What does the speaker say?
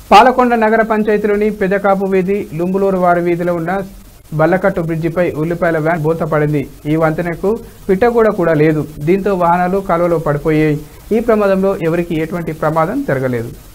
పాలకొండ నగర పంచాయతీలోని పెదకాపు వీధి లుంబులూరు వారి వీధిలో ఉన్న బల్లకట్టు బ్రిడ్జిపై ఉల్లిపాయల వ్యాన్ బోల్తపడింది. ఈ వంతెనకు పిట్టగూడ కూడా లేదు. దీంతో వాహనాలు కాలువలో పడిపోయాయి. ఈ ప్రమాదంలో ఎవరికీ ఎటువంటి ప్రమాదం జరగలేదు.